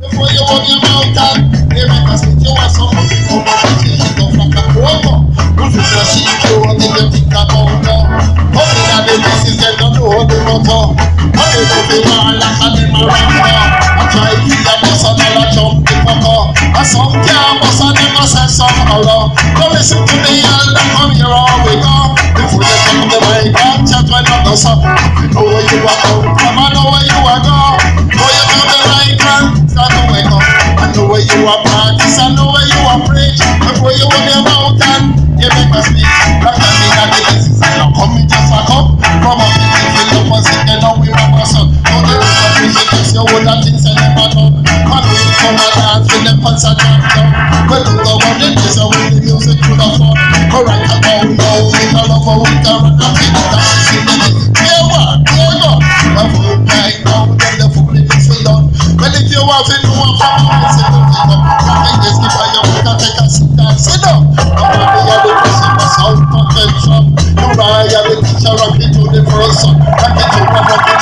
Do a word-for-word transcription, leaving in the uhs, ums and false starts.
Before you open your mouth and they make us think you are someone to come up and change it up like a promo. Who's in the sheep, you want to get think about now. Coming at the business, they don't know how to run up. But they don't be all like a them around now. I try to get a bus and all a jump the fuck up. And some can't bus and them a say some hello. Don't listen to the yell that come here all we go. Before you come to the mic and chat when I'm done so. I know where you are going, I know where you are going. Know you do the right man. Start to wake up. I know where you are practice, I know where you are preach. Before you open your mouth and you make a speech. Like I mean that the business and now come me just back up. From up the thing we love us, you know we want us up. So they don't appreciate this, you hold that things and never know. Man, we come and dance with them pants and jump down. We do the one that is a way the music to the fun. Correct about now, we can love how we can run and feel that we see the music. Here what, here go. But for right now, then the fool is done. Well, if you want to know what I'm say don't take up. You can just keep on your book and take a sit down. Sit down. Nobody are the person for sound contention. You are the teacher of it to the person. Like it to one of the